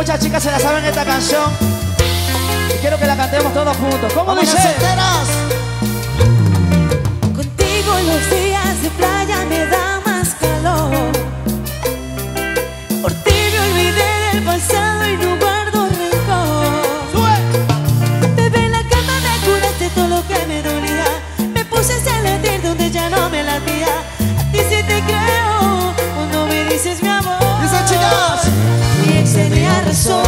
Muchas chicas se la saben esta canción y quiero que la cantemos todos juntos. ¿Cómo ¡Vamos, dice? las solteras! Contigo los días de playa me da más calor. Por ti me olvidé del pasado y no guardo rencor. Bebé, en la cama me curaste todo lo que me dolía. Me puse a latir donde ya no me latía. A ti sí te creo cuando me dices mi amor. ¡Dice, chicas! Mi ex tenía razón.